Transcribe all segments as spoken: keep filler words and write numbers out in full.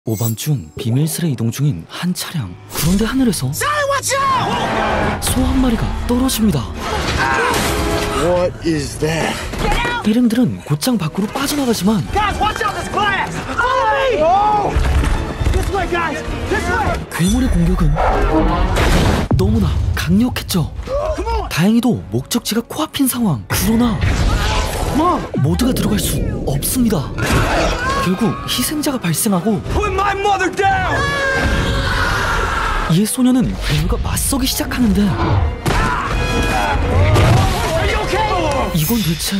오밤중 비밀스레 이동 중인 한 차량. 그런데 하늘에서 소 한 마리가 떨어집니다. What is that? 일행들은 곧장 밖으로 빠져나가지만 괴물의 공격은 너무나 강력했죠. 다행히도 목적지가 코앞인 상황. 그러나 모두가 들어갈 수 없습니다. 결국 희생자가 발생하고 이에 소녀는 괴물과 맞서기 시작하는데 이건 대체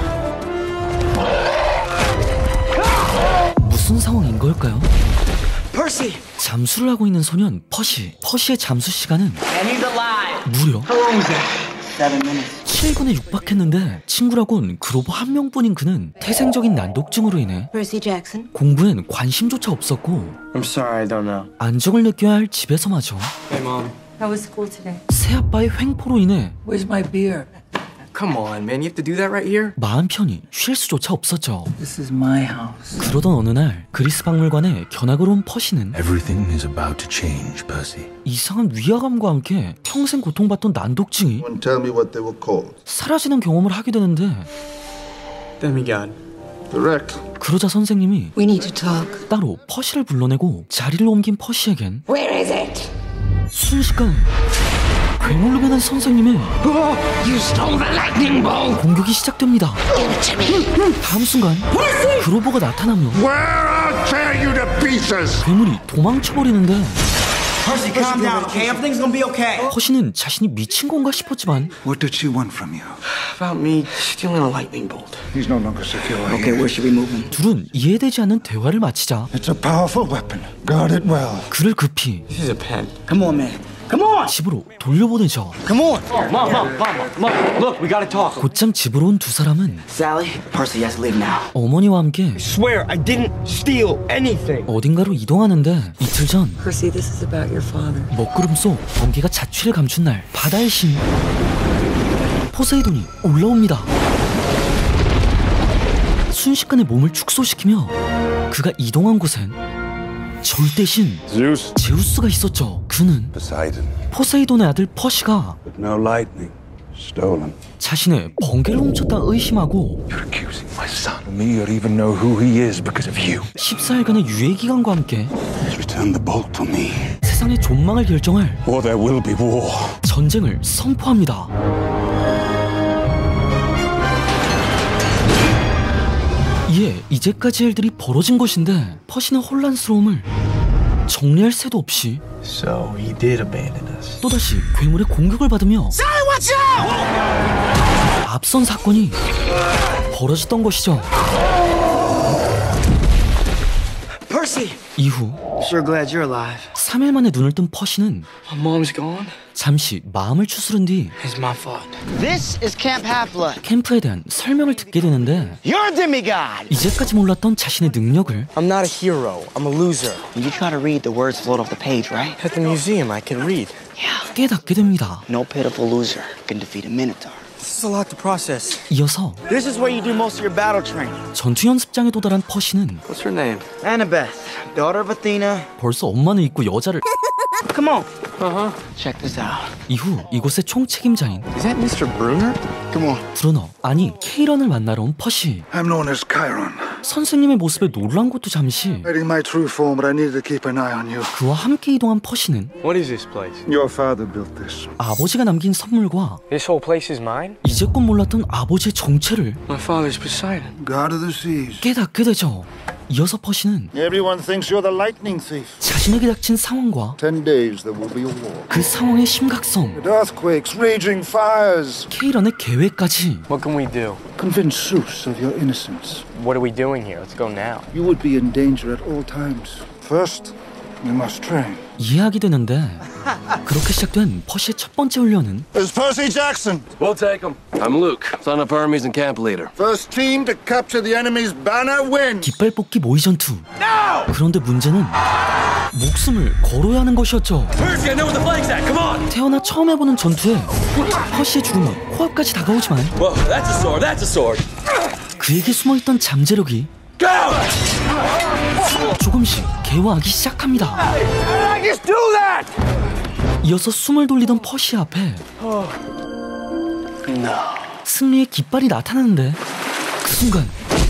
무슨 상황인 걸까요? Percy! 잠수를 하고 있는 소년 퍼시. 퍼시의 잠수 시간은 무려 칠 분에 육박했는데 친구라곤 그로버 한 명뿐인 그는 태생적인 난독증으로 인해 Percy Jackson? 공부엔 관심조차 없었고 I'm sorry, I don't know. 안정을 느껴야 할 집에서마저 Hey, Mom. How was school today? 새아빠의 횡포로 인해 Where's my beer? Come on, man. You have to do that right here? 마음 편히 쉴 수조차 없었죠. This is my house. 그러던 어느 날 그리스 박물관에 견학을 온 퍼시는 Everything is about to change, Percy. 이상한 위화감과 함께 평생 고통받던 난독증이 Tell me what they were called. 사라지는 경험을 하게 되는데 Demigod. Correct. 그러자 선생님이 We need to talk. 따로 퍼시를 불러내고 자리를 옮긴 퍼시에겐 Where is it? 순식간에 괴물로 변한 선생님의 You stole the lightning bolt! 공격이 시작됩니다. Give it to me! 다음 순간 그로버가 나타나며 Where I'll tear you to pieces. 괴물이 도망쳐버리는데 Percy, calm down, okay? Everything's gonna be okay. 퍼시는 자신이 미친 건가 싶었지만 What did she want from you? About me stealing a lightning bolt. He's no longer secure. Okay, where should we move him? 둘은 이해되지 않는 대화를 마치자 It's a powerful weapon. Guard it well. 그를 급히 This is a pen. Come on, man. Come on! 집으로 돌려보내죠. Come on! Mom, mom, mom, mom, look, we gotta talk. 곧장 집으로 온 두 사람은 Sally, Percy has to leave now. 어머니와 함께 Swear, I didn't steal anything. 어딘가로 이동하는데 이틀 전 Percy, this is about your father. 먹구름 속 번개가 자취를 감춘 날 바다의 신 포세이돈이 올라옵니다. 순식간에 몸을 축소시키며 그가 이동한 곳엔 절대신 Zeus. 제우스가 있었죠. 그는 Poseidon. 포세이돈의 아들 퍼시가 But no lightning. Stolen. 자신의 번개를 훔쳤다 의심하고 You're accusing my son of me or even know who he is because of you. 십사 일간의 유예기간과 함께 Return the bolt to me. 세상의 존망을 결정할 Or there will be war. 전쟁을 선포합니다. 이에 이제까지 일들이 벌어진 것인데 퍼시는 혼란스러움을 정리할 새도 없이 So he did abandon us. 또다시 괴물의 공격을 받으며 앞선 사건이 벌어졌던 것이죠. Percy! 이후 I'm sure glad you're alive. 삼 일 만에 눈을 뜬 퍼시는 My mom's gone. 잠시 마음을 추스른 뒤 It's my fault. This is Camp Half-Blood. 캠프에 대한 설명을 듣게 되는데 You're a demigod! 이제까지 몰랐던 자신의 능력을 I'm not a hero. I'm a loser. You try to read the words float off the page, right? At the museum, I can read. 깨닫게 됩니다. No pitiful loser can defeat a minotaur. This is a lot to process. 이어서 This is where you do most of your battle training. 전투 연습장에 도달한 퍼시는 What's her name? Annabeth, daughter of Athena. 벌써 엄마는 있고 여자를 Come on. Uh-huh. Check this out. 이후 이곳의 총책임자인 Is that Mister Bruner? Come on. 브루너 아니 케이런을 만나러 온 퍼시. I'm known as Chiron. 선생님의 모습에 놀란 것도 잠시 Hiding my true form, but I needed to keep an eye on you. 그와 함께 이동한 퍼시는 What is this place? Your father built this. 아버지가 남긴 선물과 This whole place is mine? 이제껏 몰랐던 아버지의 정체를 My father's Poseidon. God of the seas. 깨닫게 되죠. 이어서 퍼시는 Everyone thinks you're the lightning thief. 자신에게 닥친 상황과 Ten days there will be a war. 그 상황의 심각성, With earthquakes, raging fires. 케이런의 계획까지 What can we do? Convince Zeus of your innocence. What are we doing here? Let's go now. You would be in danger at all times. First, you must train. 이해하게 되는데 그렇게 시작된 퍼시의 첫 번째 훈련은 There's Percy Jackson. We'll take him. I'm Luke, son of Hermes and camp leader. First team to capture the enemy's banner wins. 깃발 뽑기 모의 전투. 그런데 문제는 목숨을 걸어야 하는 것이었죠. Percy, I know where the flag's at. Come on. 태어나 처음 해보는 전투에 퍼시의 죽음이 코앞까지 다가오지만 Whoa, that's a sword. That's a sword. 그에게 숨어있던 잠재력이 Go! 조금씩 개화하기 시작합니다. 이어서 숨을 돌리던 퍼시 앞에 승리의 깃발이 나타나는데 그 순간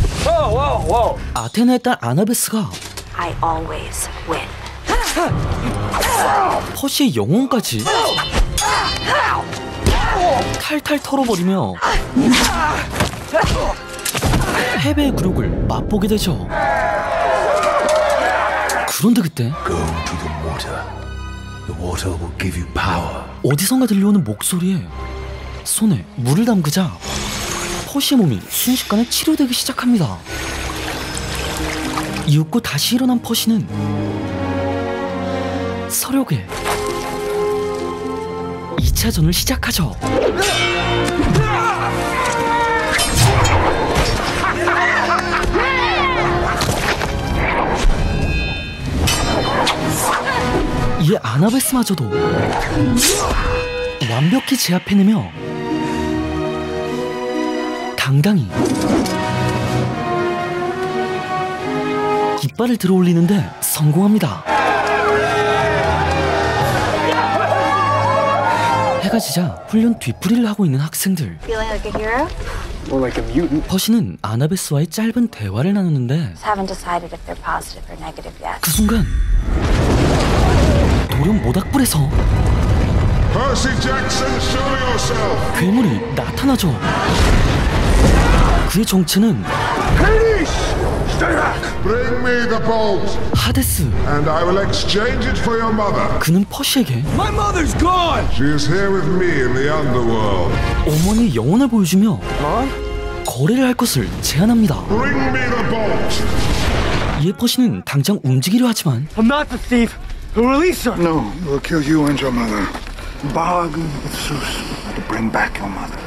아테나의 딸 아나베스가 I always win. 퍼시의 영혼까지 탈탈 털어버리며 패배의 굴욕을 맛보게 되죠. 그런데 그때 어디선가 들려오는 목소리에 손에 물을 담그자 퍼시의 몸이 순식간에 치료되기 시작합니다. 이윽고 다시 일어난 퍼시는 서력에 이 차전을 시작하죠. 이에 아나베스마저도 완벽히 제압해내며 당당히 깃발을 들어올리는데 성공합니다. 해가 지자 훈련 뒤풀이를 하고 있는 학생들. Feeling like a hero? More like a mutant. 퍼시는 아나베스와의 짧은 대화를 나누는데 Haven't decided if they're positive or negative yet. 그 순간 돌연 모닥불에서 Percy Jackson, show yourself. 괴물이 나타나죠. 그의 정체는 Hades! Stay back! Bring me the bolt, 하데스. and I will exchange it for your mother. 그는 퍼시에게 My mother's gone! She is here with me in the underworld. 어머니의 영혼을 보여주며 거래를 할 것을 제안합니다. Bring me the bolt. 이에 퍼시는 당장 움직이려 하지만 I'm not the thief. Release her. No, we'll kill you and your mother. Bargain with Zeus to bring back your mother.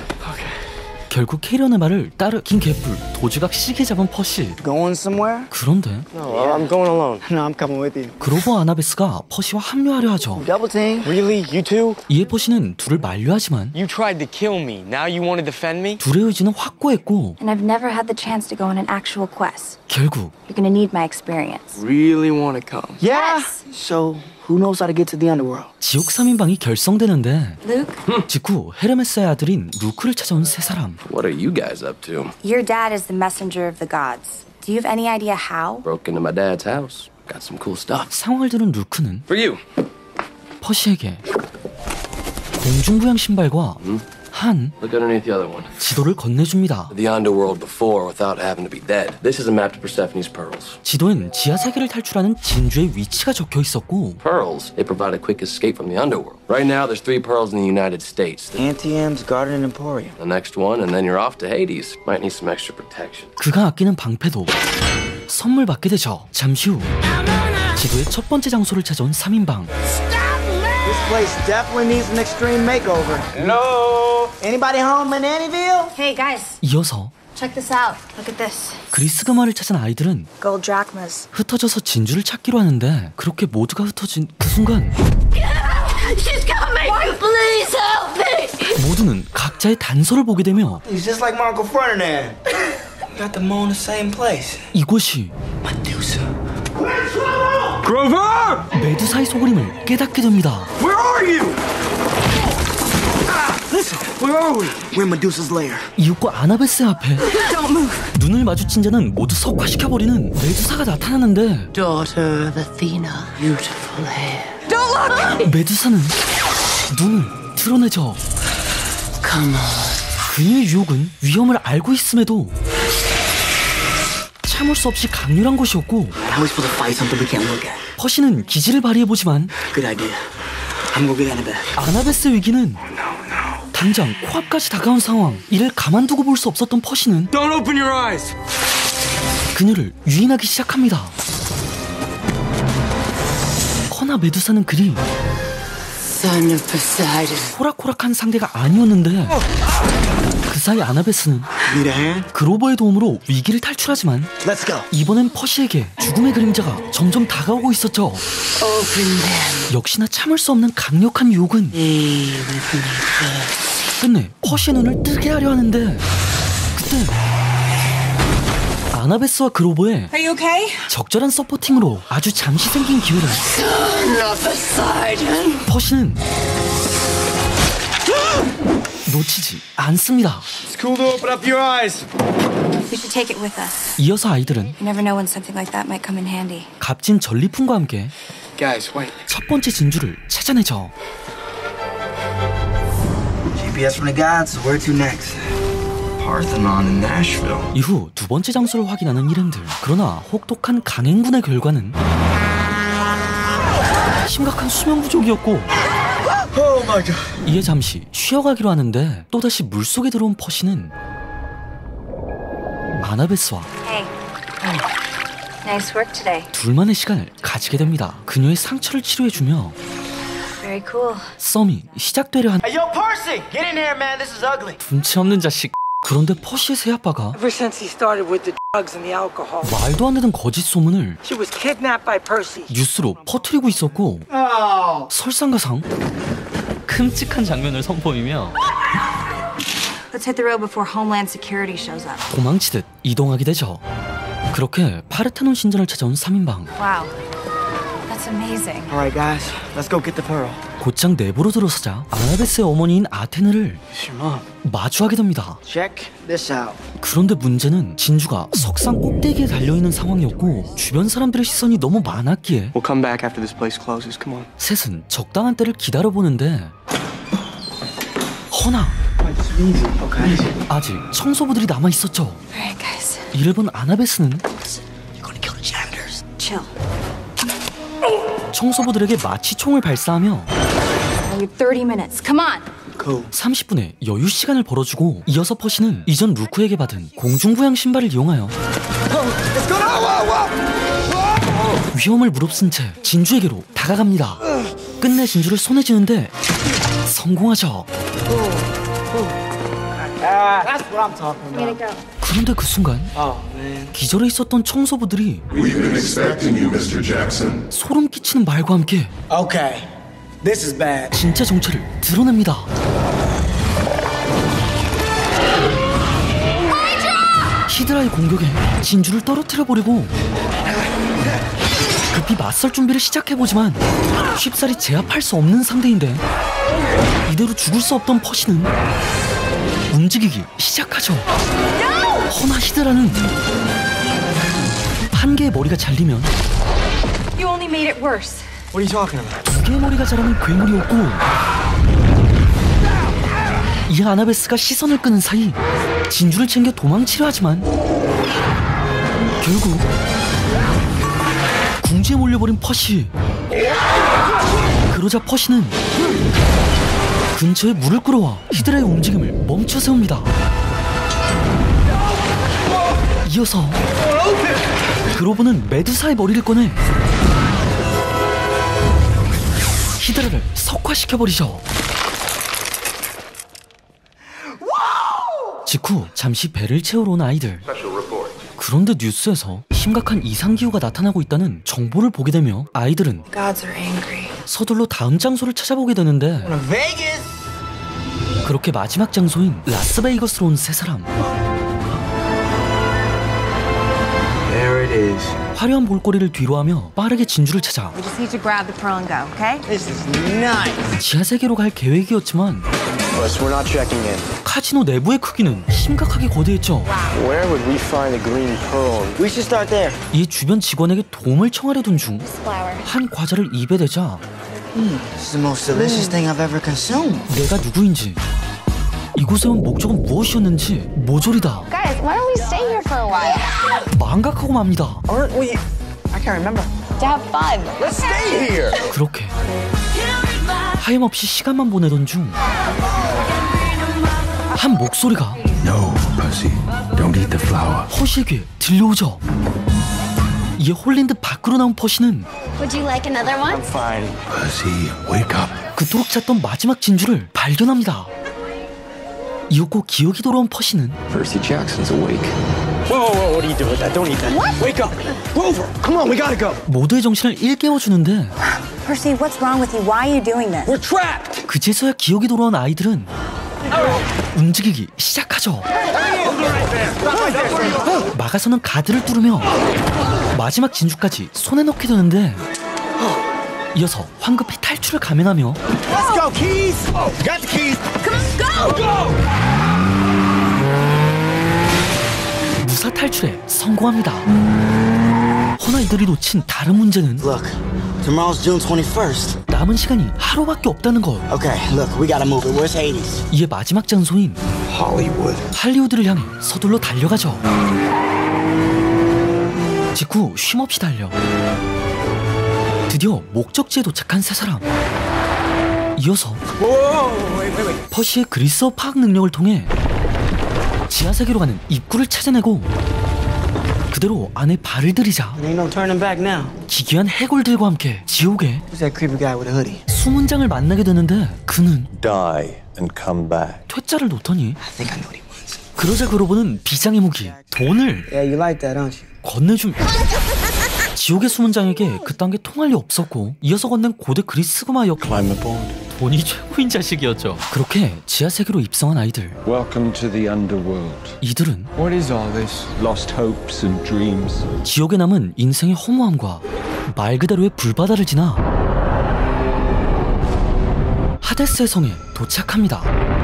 결국 캐리언의 말을 따르긴 개뿔 도주각 시계 잡은 퍼시. Going somewhere? 그런데 No, I'm going alone. No, I'm coming with you. 그로버 아나베스가 퍼시와 합류하려 하죠. Double team. Really? You two? 이에 퍼시는 둘을 만류하지만 You tried to kill me. Now you want to defend me? 둘의 의지는 확고했고 And I've never had the chance to go on an actual quest. 결국 You're gonna need my experience. Really want to come? Yeah. Yes. So, who knows how to get to the underworld? 지옥 삼 인방이 결성되는데 Luke, 직후 헤르메스의 아들인 루크를 찾아온 세 사람. What are you guys up to? your dad is the messenger of the gods. Do you have any idea how? Broke into my dad's house. Got some cool stuff. 상황을 들은 루크는 For you. 퍼시에게 공중부양 신발과 한 Look underneath the other one. 지도를 건네줍니다. The underworld before without having to be dead. This is a map to Persephone's pearls. 지도엔 지하 세계를 탈출하는 진주의 위치가 적혀 있었고 Pearls, they provide a quick escape from the underworld. Right now, there's three pearls in the United States. The, Antiam's Garden and Emporium. the next one, and then you're off to Hades. Might need some extra protection. 그가 아끼는 방패도 선물 받게 되죠. 잠시 후 지도의 첫 번째 장소를 찾아온 삼 인방. This place definitely needs an extreme makeover. Hello? Anybody home in Annieville? Hey guys, 이어서 check this out. Look at this. 그리스 금화를 찾은 아이들은 Gold drachmas. 흩어져서 진주를 찾기로 하는데 그렇게 모두가 흩어진 그 순간 She's coming! Please help me! 모두는 각자의 단서를 보게 되며 He's just like my Uncle Ferdinand. Got them all in the same place. 이곳이 Medusa. Grover! 메두사의 속임을 깨닫게 됩니다. Where are you? Listen, where are we? We're in Medusa's lair. 이윽고 아나베스의 앞에 눈을 마주친 자는 모두 석화시켜버리는 메두사가 나타나는데 Daughter of Athena. Beautiful hair. 메두사는 눈을 드러내죠. Come on. 그녀의 유혹은 위험을 알고 있음에도 참을 수 없이 강렬한 것이었고 How are we supposed to fight something we can't look at? 퍼시는 기지를 발휘해보지만 Good idea. I'm gonna get Annabeth. 아나베스의 위기는 당장 코앞까지 다가온 상황. 이를 가만두고 볼 수 없었던 퍼시는 Don't open your eyes! 그녀를 유인하기 시작합니다. 허나 메두사는 그리 Son of Poseidon. 호락호락한 상대가 아니었는데 그 사이 아나베스는 Need a hand? 그로버의 도움으로 위기를 탈출하지만 Let's go. 이번엔 퍼시에게 죽음의 그림자가 점점 다가오고 있었죠. Open them. 역시나 참을 수 없는 강력한 유혹은 Be with me first. 끝내 퍼시의 눈을 뜨게 하려 하는데 그때 아나베스와 그로버의 Are you okay? 적절한 서포팅으로 아주 잠시 생긴 기회를 Son of Poseidon. 퍼시는 놓치지 않습니다. It's cool to open up your eyes. You should take it with us. 이어서 아이들은 You never know when something like that might come in handy. 값진 전리품과 함께 Guys, wait. 첫 번째 진주를 찾아내죠. G P S from the gods. Where to next? Parthenon in Nashville. 이후 두 번째 장소를 확인하는 일행들. 그러나 혹독한 강행군의 결과는 심각한 수면 부족이었고 Oh my god. 이에 잠시 쉬어가기로 하는데 또다시 물속에 들어온 퍼시는 아나베스와 Hey. Nice work today. 둘만의 시간을 가지게 됩니다. 그녀의 상처를 치료해주며 Very cool. 썸이 시작되려 한 Hey, yo, Percy! Get in here, man. This is ugly. 둔치 없는 자식. 그런데 퍼시의 새아빠가 Ever since he started with the drugs and the alcohol, 말도 안 되는 거짓 소문을 she was kidnapped by Percy. 뉴스로 퍼뜨리고 있었고 설상가상 끔찍한 장면을 선보이며 Let's hit the road before Homeland Security shows up. 도망치듯 이동하게 되죠. 그렇게 파르테논 신전을 찾아온 삼 인방. Wow. That's amazing. All right, guys. Let's go get the pearl. 곧장 내부로 들어서자 아나베스의 어머니인 아테네를 It's your mom. 마주하게 됩니다. Check this out. 그런데 문제는 진주가 석상 꼭대기에 달려있는 상황이었고 주변 사람들의 시선이 너무 많았기에 We'll come back after this place closes. Come on. 셋은 적당한 때를 기다려보는데 허나 Okay. 아직 청소부들이 남아있었죠. Alright, guys. 이를 본 아나베스는 You're gonna kill the janitors. Chill. 청소부들에게 마치 총을 발사하며 Only thirty minutes. Come on. Cool. 삼십 분의 여유 시간을 벌어주고 이어서 퍼시는 이전 루크에게 받은 공중부양 신발을 이용하여 위험을 무릅쓴 채 진주에게로 다가갑니다. 끝내 진주를 손에 쥐는데 성공하죠. That's what I'm talking about. go. 그런데 그 순간 Oh, man. 기절해 있었던 청소부들이 We've been expecting you, 미스터 Jackson. 소름 끼치는 말과 함께 Okay. This is bad. 진짜 정체를 드러냅니다. 히드라의 공격에 진주를 떨어뜨려버리고 급히 맞설 준비를 시작해보지만 쉽사리 제압할 수 없는 상대인데 이대로 죽을 수 없던 퍼시는 움직이기 시작하죠. 허나 히드라는 한 개의 머리가 잘리면 You only made it worse. What are you talking about? 두 개의 머리가 자라는 괴물이었고 이 아나베스가 시선을 끄는 사이 진주를 챙겨 도망치려 하지만 결국 궁지에 몰려버린 퍼시. 그러자 퍼시는 근처에 물을 끌어와 히드라의 움직임을 멈춰 세웁니다. 이어서 그로버는 메두사의 머리를 꺼내 히드라를 석화시켜버리죠. 직후 잠시 배를 채우러 온 아이들. 그런데 뉴스에서 심각한 이상기후가 나타나고 있다는 정보를 보게 되며 아이들은 Gods are angry. 서둘러 다음 장소를 찾아보게 되는데 Vegas. 그렇게 마지막 장소인 라스베이거스로 온 세 사람. There it is. 화려한 볼거리를 뒤로하며 빠르게 진주를 찾아 We just need to grab the pearl and go, okay? This is nice. 지하세계로 갈 계획이었지만 Plus, we're not checking in. 카지노 내부의 크기는 심각하게 거대했죠. Where would we find a green pearl? We should start there. 이 주변 직원에게 도움을 청하려던 중 한 Flower. 과자를 입에 대자 This is the most delicious thing I've ever consumed. 내가 누구인지 이곳에 온 목적은 무엇이었는지 모조리다. Guys, why don't we stay here for a while? 망각하고 맙니다. Aren't we? I can't remember. To have fun. Let's stay here. 그렇게 하염없이 시간만 보내던 중 한 목소리가 No, Percy. Don't eat the flower. 퍼시에게 들려오죠. 이에 홀린 듯 밖으로 나온 퍼시는 Would you like another one? Fine. Percy, wake up. 그토록 찾던 마지막 진주를 발견합니다. 이윽고 기억이 돌아온 퍼시는 Percy Jackson's awake. Whoa, whoa, whoa, what are you doing with that? Don't eat that. What? Wake up. Grover, come on, we gotta go. 모두의 정신을 일깨워주는데 Percy, what's wrong with you? Why are you doing this? We're trapped. 그제서야 기억이 돌아온 아이들은 움직이기 시작하죠. 막아서는 가드를 뚫으며 마지막 진주까지 손에 넣게 되는데 이어서 황급히 탈출을 감행하며 Let's go, keys! Got the keys! Come on, go! 무사 탈출에 성공합니다. 허나 이들이 놓친 다른 문제는 Look, tomorrow's June twenty-first. 남은 시간이 하루밖에 없다는 것. Okay, look, we gotta move it. Where's Hades? 이에 마지막 장소인 Hollywood. 할리우드를 향해 서둘러 달려가죠. 직후 쉼없이 달려 드디어 목적지에 도착한 세 사람. 이어서 퍼시의 그리스어 파악 능력을 통해 지하세계로 가는 입구를 찾아내고 그대로 안에 발을 들이자 There ain't no turning back now. 기괴한 해골들과 함께 지옥에 Who's that creepy guy with a hoodie? 수문장을 만나게 되는데 그는 Die and come back. 퇴짜를 놓더니 I think I know what he wants. 그러자 그러고는 비장의 무기 돈을 Yeah, you like that, don't you? 건네줌. 지옥의 수문장에게 그딴 게 통할 리 없었고 이어서 건넨 고대 그리스그마 역 Climb aboard. 돈이 최고인 자식이었죠. 그렇게 지하세계로 입성한 아이들. Welcome to the underworld. 이들은 What is all this? Lost hopes and dreams. 지옥에 남은 인생의 허무함과 말 그대로의 불바다를 지나 하데스의 성에 도착합니다.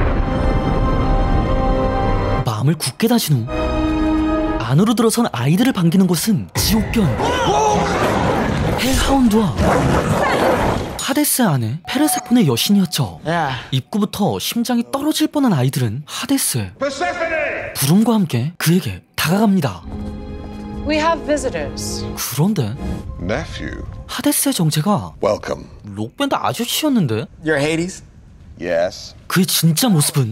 마음을 굳게 다진 후 안으로 들어선 아이들을 반기는 곳은 지옥변 헬하운드와 하데스 안에 페르세폰의 여신이었죠. Yeah. 입구부터 심장이 떨어질 뻔한 아이들은 하데스의 부름과 함께 그에게 다가갑니다. We have visitors. 그런데 Nephew. 하데스의 정체가 Welcome. 록밴드 아저씨였는데 You're Hades? Yes. 그의 진짜 모습은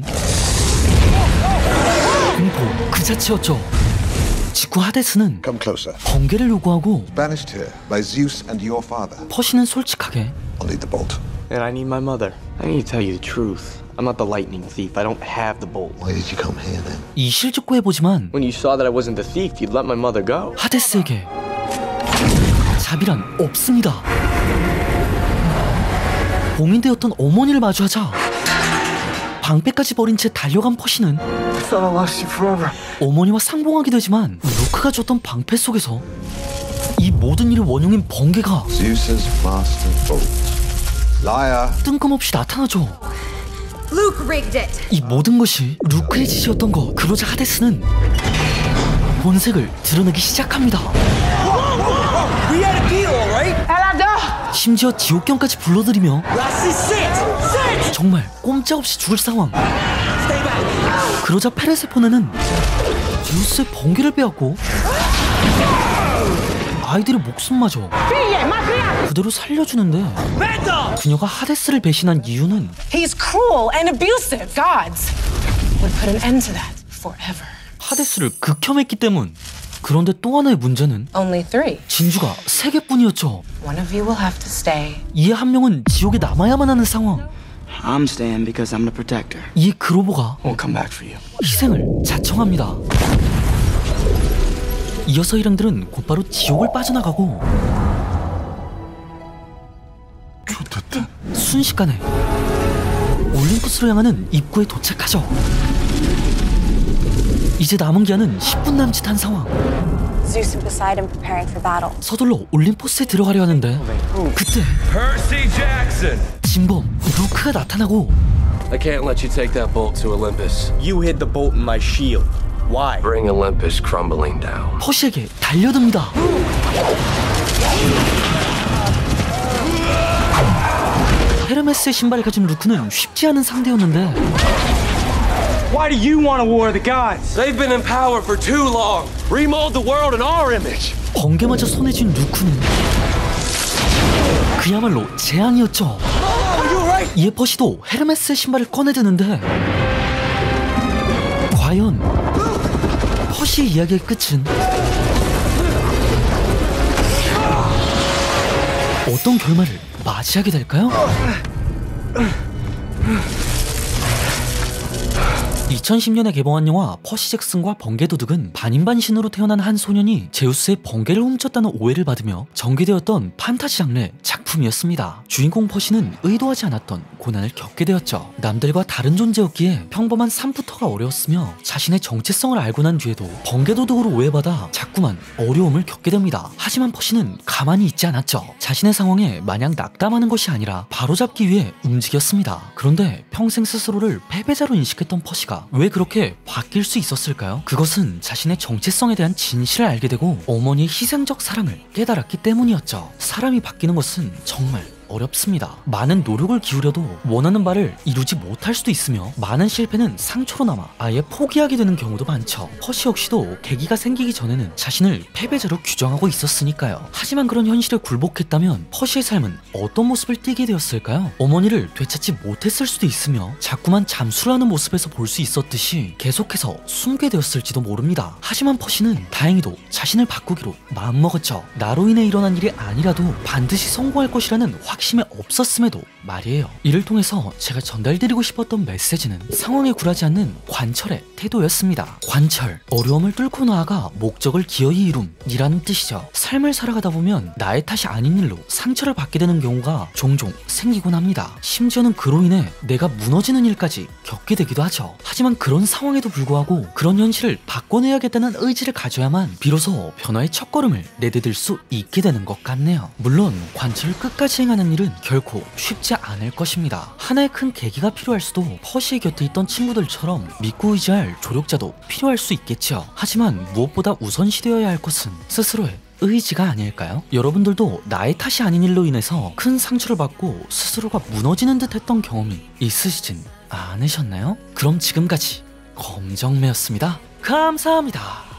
공포 그 자체였죠. 직후 하데스는 Come closer. 번개를 요구하고 Banished here by Zeus and your father. 퍼시는 솔직하게 I'll need the bolt. And I need my mother. I need to tell you the truth. I'm not the lightning thief. I don't have the bolt. Why did you come here then? 이 실직고 해보지만 When you saw that I wasn't the thief, you'd let my mother go. 하데스에게 자비란 없습니다. 봉인되었던 어머니를 마주하자 방패까지 버린 채 달려간 퍼시는 어머니와 상봉하게 되지만 루크가 줬던 방패 속에서 이 모든 일의 원흉인 번개가 Zeus's master bolt. Liar. 뜬금없이 나타나죠. Luke rigged it. 이 모든 것이 루크의 짓이었던 것. 그러자 하데스는 본색을 드러내기 시작합니다. We had a deal, alright? 심지어 지옥경까지 불러들이며 정말 꼼짝없이 죽을 상황. 그러자 페르세포네는 제우스의 번개를 빼앗고 아이들의 목숨마저 그대로 살려주는데 그녀가 하데스를 배신한 이유는 He's cruel and abusive. Gods would put an end to that forever. 하데스를 극혐했기 때문. 그런데 또 하나의 문제는 Only three. 진주가 세 개뿐이었죠. One of you will have to stay. 이에 한 명은 지옥에 남아야만 하는 상황. I'm staying because I'm the protector. 이에 그로보가 We'll come back for you. 희생을 자청합니다. 이어서 일행들은 곧바로 지옥을 빠져나가고 좋겠다. 순식간에 올림푸스로 향하는 입구에 도착하죠. 이제 남은 기한은 십 분 남짓한 상황. Zeus and Poseidon preparing for battle. 서둘러 올림포스에 들어가려 하는데 그때 Percy Jackson. 진범 루크가 나타나고 I can't let you take that bolt to Olympus. You hid the bolt in my shield. Why? Bring Olympus crumbling down. 퍼시에게 달려듭니다. 헤르메스의 신발을 가진 루크는 쉽지 않은 상대였는데 Why do you want to war the gods? They've been in power for too long. Remold the world in our image. 번개마저 손에 쥔 루크는 그야말로 재앙이었죠. 이에 퍼시도 헤르메스의 신발을 꺼내드는데 과연 퍼시의 이야기의 끝은 어떤 결말을 맞이하게 될까요? 이천십 년에 개봉한 영화 퍼시 잭슨과 번개도둑은 반인반신으로 태어난 한 소년이 제우스의 번개를 훔쳤다는 오해를 받으며 전개되었던 판타지 장르의 작품이었습니다. 주인공 퍼시는 의도하지 않았던 고난을 겪게 되었죠. 남들과 다른 존재였기에 평범한 산부터가 어려웠으며 자신의 정체성을 알고 난 뒤에도 번개도둑으로 오해받아 자꾸만 어려움을 겪게 됩니다. 하지만 퍼시는 가만히 있지 않았죠. 자신의 상황에 마냥 낙담하는 것이 아니라 바로잡기 위해 움직였습니다. 그런데 평생 스스로를 패배자로 인식했던 퍼시가 왜 그렇게 바뀔 수 있었을까요? 그것은 자신의 정체성에 대한 진실을 알게 되고 어머니의 희생적 사랑을 깨달았기 때문이었죠. 사람이 바뀌는 것은 정말 어렵습니다. 많은 노력을 기울여도 원하는 바를 이루지 못할 수도 있으며 많은 실패는 상처로 남아 아예 포기하게 되는 경우도 많죠. 퍼시 역시도 계기가 생기기 전에는 자신을 패배자로 규정하고 있었으니까요. 하지만 그런 현실에 굴복했다면 퍼시의 삶은 어떤 모습을 띠게 되었을까요? 어머니를 되찾지 못했을 수도 있으며 자꾸만 잠수를 하는 모습에서 볼 수 있었듯이 계속해서 숨게 되었을지도 모릅니다. 하지만 퍼시는 다행히도 자신을 바꾸기로 마음먹었죠. 나로 인해 일어난 일이 아니라도 반드시 성공할 것이라는 확 심에 없었음에도 말이에요. 이를 통해서 제가 전달드리고 싶었던 메시지는 상황에 굴하지 않는 관철의 태도였습니다. 관철, 어려움을 뚫고 나아가 목적을 기어이 이룸 이라는 뜻이죠. 삶을 살아가다 보면 나의 탓이 아닌 일로 상처를 받게 되는 경우가 종종 생기곤 합니다. 심지어는 그로 인해 내가 무너지는 일까지 겪게 되기도 하죠. 하지만 그런 상황에도 불구하고 그런 현실을 바꿔내야겠다는 의지를 가져야만 비로소 변화의 첫걸음을 내디딜 수 있게 되는 것 같네요. 물론 관철을 끝까지 행하는 일은 결코 쉽지 않을 것입니다. 하나의 큰 계기가 필요할 수도 퍼시의 곁에 있던 친구들처럼 믿고 의지할 조력자도 필요할 수 있겠죠. 하지만 무엇보다 우선시되어야 할 것은 스스로의 의지가 아닐까요? 여러분들도 나의 탓이 아닌 일로 인해서 큰 상처를 받고 스스로가 무너지는 듯 했던 경험이 있으시진 않으셨나요? 그럼 지금까지 검정매였습니다. 감사합니다.